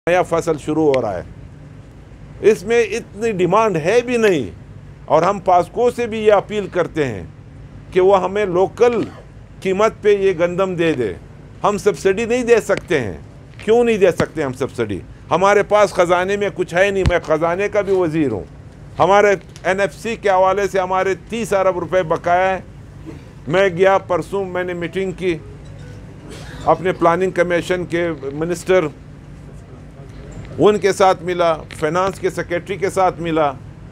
नया फसल शुरू हो रहा है, इसमें इतनी डिमांड है भी नहीं। और हम पास्को से भी ये अपील करते हैं कि वो हमें लोकल कीमत पे ये गंदम दे दे। हम सब्सिडी नहीं दे सकते हैं। क्यों नहीं दे सकते हम सब्सिडी? हमारे पास ख़जाने में कुछ है नहीं। मैं ख़जाने का भी वज़ीर हूँ। हमारे NFC के हवाले से हमारे 30 अरब रुपए बकाया है। मैं गया परसों, मैंने मीटिंग की अपने प्लानिंग कमीशन के मिनिस्टर, उनके साथ मिला, फाइनेंस के सेक्रेटरी के साथ मिला,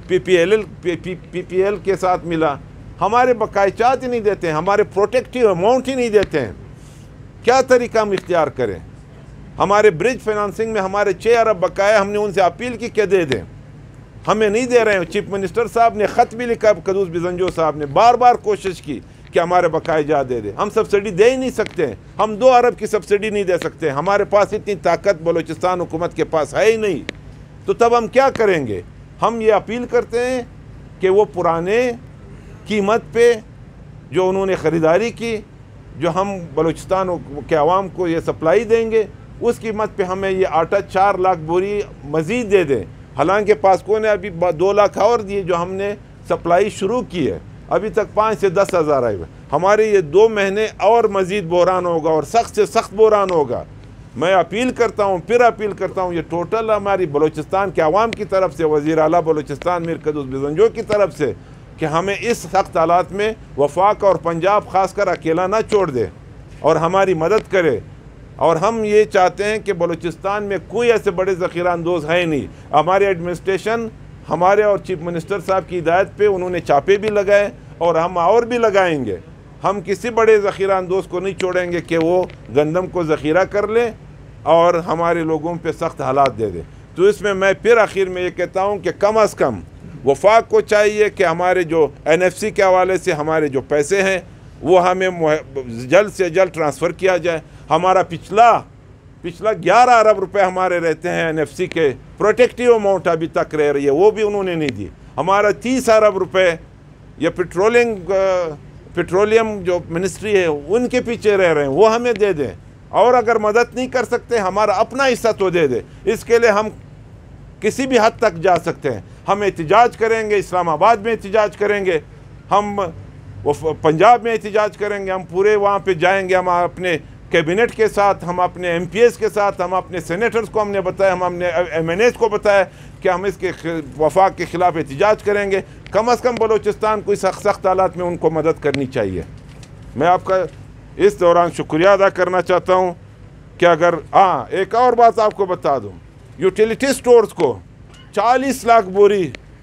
PPL के साथ मिला। हमारे बकायचात ही नहीं देते हैं, हमारे प्रोटेक्टिव अमाउंट ही नहीं देते हैं। क्या तरीका हम इख्तियार करें? हमारे ब्रिज फाइनेंसिंग में हमारे 6 अरब बकाया, हमने उनसे अपील की क्या दे दें, हमें नहीं दे रहे हैं। चीफ मिनिस्टर साहब ने ख़त भी लिखा, क़दूस बिजंजो साहब ने बार बार कोशिश की कि हमारे बकाए जा दे दे। हम सब्सिडी दे ही नहीं सकते हैं। हम 2 अरब की सब्सिडी नहीं दे सकते। हमारे पास इतनी ताकत बलूचिस्तान हुकूमत के पास है ही नहीं। तो तब हम क्या करेंगे? हम ये अपील करते हैं कि वो पुराने कीमत पे जो उन्होंने ख़रीदारी की, जो हम बलूचिस्तान के अवाम को ये सप्लाई देंगे, उस कीमत पे हमें ये आटा 4 लाख बोरी मज़ीद दे दें। हालांकि पास्को ने अभी 2 लाख और दिए जो हमने सप्लाई शुरू की है। अभी तक 5 से 10 हज़ार आए हुए। हमारे ये 2 महीने और मज़ीद बहरान होगा और सख्त से सख्त बहरान होगा। मैं अपील करता हूँ, फिर अपील करता हूँ, ये टोटल हमारी बलूचिस्तान के अवाम की तरफ से, वज़ीर आला बलूचिस्तान मीर क़दूस बिजंजो की तरफ से, कि हमें इस सख्त हालात में वफाक और पंजाब ख़ासकर अकेला ना छोड़ दे और हमारी मदद करे। और हम ये चाहते हैं कि बलूचिस्तान में कोई ऐसे बड़े ज़ख़ीरा अंदोज़ है नहीं। हमारे एडमिनिस्ट्रेशन, हमारे और चीफ मिनिस्टर साहब की हिदायत पे उन्होंने छापे भी लगाए और हम और भी लगाएंगे। हम किसी बड़े ज़ख़ीरा अंदोज़ को नहीं छोड़ेंगे कि वो गंदम को ज़ख़ीरा कर ले और हमारे लोगों पे सख्त हालात दे दे। तो इसमें मैं फिर आखिर में ये कहता हूँ कि कम अज़ कम वफाक को चाहिए कि हमारे जो NFC के हवाले से हमारे जो पैसे हैं वो हमें जल्द से जल्द ट्रांसफ़र किया जाए। हमारा पिछला 11 अरब रुपए हमारे रहते हैं NFC के, प्रोटेक्टिव अमाउंट अभी तक रह रही है, वो भी उन्होंने नहीं दी। हमारा 30 अरब रुपए ये पेट्रोलियम जो मिनिस्ट्री है उनके पीछे रह रहे हैं, वो हमें दे दें। और अगर मदद नहीं कर सकते, हमारा अपना हिस्सा तो दे दे। इसके लिए हम किसी भी हद तक जा सकते हैं। हम एहतिजाज करेंगे, इस्लामाबाद में एहतिजाज करेंगे, हम पंजाब में एहतिजाज करेंगे, हम पूरे वहाँ पे जाएंगे। हम अपने कैबिनेट के साथ, हम अपने MPs के साथ, हम अपने सेनेटर्स को हमने बताया, हम अपने MNAs को बताया कि हम इसके वफाक के ख़िलाफ़ एहतिजाज करेंगे। कम अज़ कम बलूचिस्तान कोई सख्त हालात में उनको मदद करनी चाहिए। मैं आपका इस दौरान शुक्रिया अदा करना चाहता हूँ कि अगर एक और बात आपको बता दूँ, यूटिलिटी स्टोर्स को 40 लाख बोरी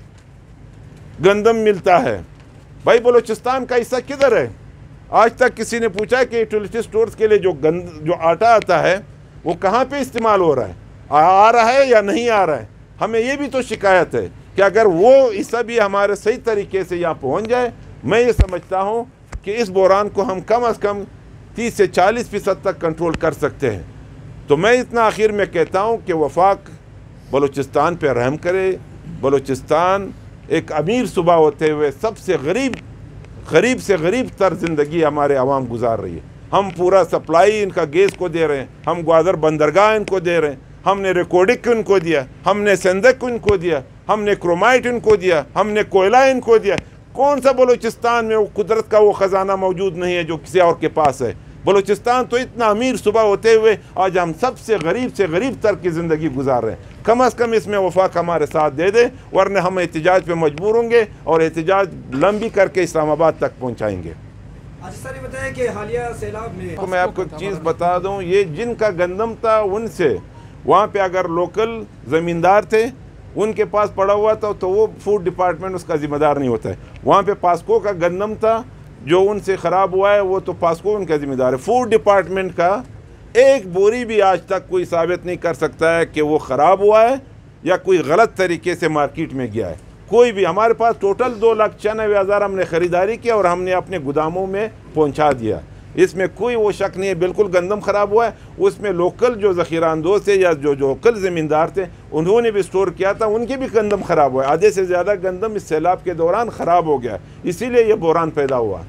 गंदम मिलता है। भाई बलूचिस्तान का हिस्सा किधर है? आज तक किसी ने पूछा है कि यूटिलिटी स्टोर्स के लिए जो आटा आता है वो कहाँ पे इस्तेमाल हो रहा है, आ रहा है या नहीं आ रहा है? हमें ये भी तो शिकायत है कि अगर वो हिस्सा भी हमारे सही तरीके से यहाँ पहुँच जाए, मैं ये समझता हूँ कि इस बहरान को हम कम अज़ कम 30 से 40% तक कंट्रोल कर सकते हैं। तो मैं इतना आखिर में कहता हूँ कि वफाक बलूचिस्तान पर रहम करे। बलूचिस्तान एक अमीर सूबा होते हुए सबसे गरीब से गरीब तर ज़िंदगी हमारे आवाम गुजार रही है। हम पूरा सप्लाई इनका गैस को दे रहे हैं, हम ग्वादर बंदरगाह इनको दे रहे हैं, हमने रिकॉर्डिक इनको दिया, हमने सेंदक इनको दिया, हमने क्रोमाइट इनको दिया, हमने कोयला इनको दिया। कौन सा बलूचिस्तान में वो कुदरत का वो ख़जाना मौजूद नहीं है जो किसी और के पास है? बलूचिस्तान तो इतना अमीर सूबा होते हुए आज हम सबसे गरीब तर की ज़िंदगी गुजार रहे हैं। कम अज़ कम इसमें वफाक हमारे साथ दे दे, वरना हम एहतिजाज पे मजबूर होंगे और एहतिजाज लंबी करके इस्लामाबाद तक पहुँचाएँगे। सर ये बताया कि हालिया सैलाब में तो मैं आपको एक चीज़ बता दूँ, ये जिनका गंदम था उनसे वहाँ पे अगर लोकल ज़मींदार थे उनके पास पड़ा हुआ था तो वो फूड डिपार्टमेंट उसका ज़िम्मेदार नहीं होता है। वहाँ पे पास्को का गंदम था जो उनसे ख़राब हुआ है, वो तो पास्को उनका ज़िम्मेदार है। फूड डिपार्टमेंट का एक बोरी भी आज तक कोई साबित नहीं कर सकता है कि वो ख़राब हुआ है या कोई गलत तरीके से मार्केट में गया है। कोई भी, हमारे पास टोटल 2,96,000 हमने ख़रीदारी की और हमने अपने गोदामों में पहुंचा दिया। इसमें कोई वो शक नहीं है बिल्कुल गंदम ख़राब हुआ है। उसमें लोकल जो ज़ख़ीरा अंदोज़ थे या जो लोकल ज़मींदार थे उन्होंने भी स्टोर किया था, उनकी भी गंदम ख़राब हुआ है। आधे से ज़्यादा गंदम इस सैलाब के दौरान ख़राब हो गया, इसीलिए ये बहरान पैदा हुआ।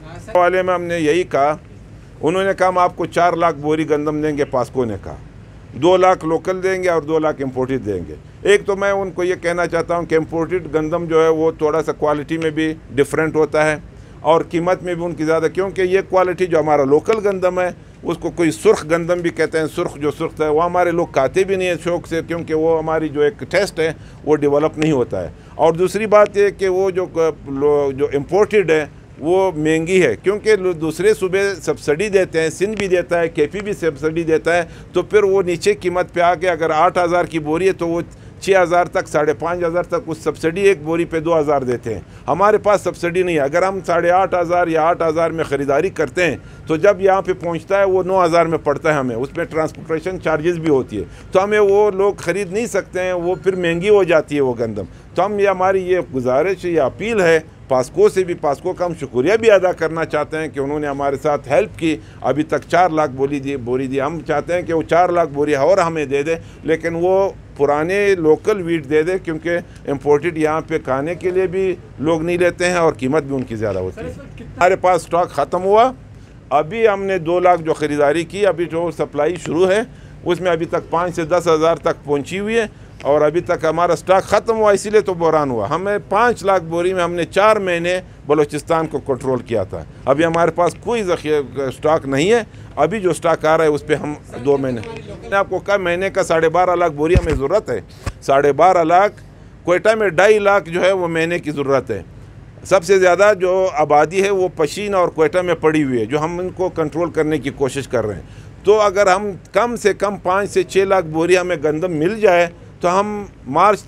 वाले में हमने यही कहा, उन्होंने कहा हम आपको 4 लाख बोरी गंदम देंगे, पास्को ने कहा। 2 लाख लोकल देंगे और 2 लाख इम्पोर्टेड देंगे। एक तो मैं उनको ये कहना चाहता हूँ कि इम्पोर्टेड गंदम जो है वो थोड़ा सा क्वालिटी में भी डिफरेंट होता है और कीमत में भी उनकी ज़्यादा, क्योंकि ये क्वालिटी जो हमारा लोकल गंदम है उसको कोई सुर्ख गंदम भी कहते हैं, सुर्ख जो सुर्ख है वो हमारे लोग खाते भी नहीं है शौक़ से, क्योंकि वो हमारी जो एक टेस्ट है वो डेवलप नहीं होता है। और दूसरी बात ये कि वो जो इम्पोर्टेड है वो महंगी है, क्योंकि दूसरे सूबे सब्सिडी देते हैं, सिंध भी देता है, केपी भी सब्सिडी देता है, तो फिर वो नीचे कीमत पे आके अगर 8,000 की बोरी है तो वो 6,000 तक 5,500 तक उस सब्सिडी एक बोरी पे 2,000 देते हैं। हमारे पास सब्सिडी नहीं है। अगर हम 8,500 या 8,000 में ख़रीदारी करते हैं तो जब यहाँ पे पहुँचता है वो 9,000 में पड़ता है हमें, उसमें ट्रांसपोर्टेशन चार्जेस भी होती है, तो हमें वो लोग ख़रीद नहीं सकते हैं, वो फिर महंगी हो जाती है वो गंदम। तो हम ये हमारी ये गुजारिश या अपील है पास्को से भी, पास्को का हम शुक्रिया भी अदा करना चाहते हैं कि उन्होंने हमारे साथ हेल्प की। अभी तक 4 लाख बोरी दी। हम चाहते हैं कि वो 4 लाख बोरी और हमें दे दे, लेकिन वो पुराने लोकल वीट दे दे, क्योंकि इम्पोर्टेड यहाँ पे खाने के लिए भी लोग नहीं लेते हैं और कीमत भी उनकी ज़्यादा होती है। हमारे पास स्टॉक ख़त्म हुआ, अभी हमने 2 लाख जो ख़रीदारी की, अभी जो सप्लाई शुरू है उसमें अभी तक 5 से 10 हज़ार तक पहुँची हुई है और अभी तक हमारा स्टॉक ख़त्म हुआ, इसीलिए तो बहरान हुआ। हमें 5 लाख बोरी में हमने 4 महीने बलूचिस्तान को कंट्रोल किया था। अभी हमारे पास कोई स्टॉक नहीं है। अभी जो स्टॉक आ रहा है उस पर हम 2 महीने, मैंने आपको कहा महीने का 12.5 लाख बोरी हमें ज़रूरत है। 12.5 लाख, कोयटा में 2.5 लाख जो है वो महीने की ज़रूरत है। सबसे ज़्यादा जो आबादी है वो पशीन और कोयटा में पड़ी हुई है, जो हम इनको कंट्रोल करने की कोशिश कर रहे हैं। तो अगर हम कम से कम 5 से 6 लाख बोरी हमें गंदम मिल जाए तो हम मार्च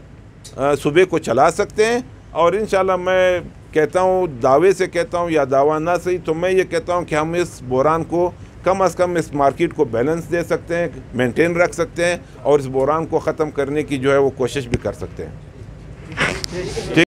तक सूबे को चला सकते हैं। और इंशाल्लाह मैं कहता हूँ, दावे से कहता हूँ या दावा ना सही, तो मैं ये कहता हूँ कि हम इस बहरान को कम अज़ कम इस मार्केट को बैलेंस दे सकते हैं, मेंटेन रख सकते हैं और इस बहरान को ख़त्म करने की जो है वो कोशिश भी कर सकते हैं।